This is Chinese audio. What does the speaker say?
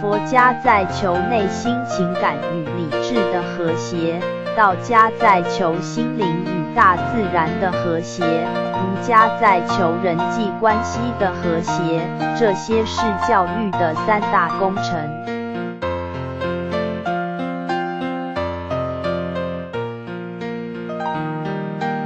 佛家在求内心情感与理智的和谐，道家在求心灵与大自然的和谐，儒家在求人际关系的和谐，这些是教育的3大工程。